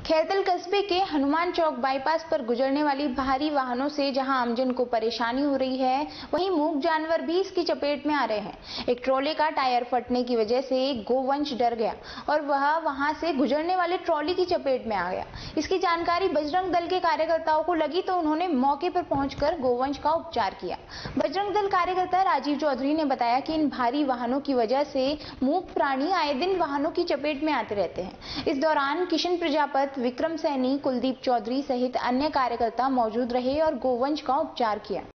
खैरतल कस्बे के हनुमान चौक बाईपास पर गुजरने वाली भारी वाहनों से जहां आमजन को परेशानी हो रही है, वहीं मूक जानवर भी इसकी चपेट में आ रहे हैं। एक ट्रॉले का टायर फटने की वजह से गोवंश डर गया और वह वहां से गुजरने वाले ट्रॉली की चपेट में आ गया। इसकी जानकारी बजरंग दल के कार्यकर्ताओं को लगी तो उन्होंने मौके पर पहुंचकर गोवंश का उपचार किया। बजरंग दल कार्यकर्ता राजीव चौधरी ने बताया कि इन भारी वाहनों की वजह से मूक प्राणी आए दिन वाहनों की चपेट में आते रहते हैं। इस दौरान किशन प्रजापति, विक्रम सैनी, कुलदीप चौधरी सहित अन्य कार्यकर्ता मौजूद रहे और गोवंश का उपचार किया।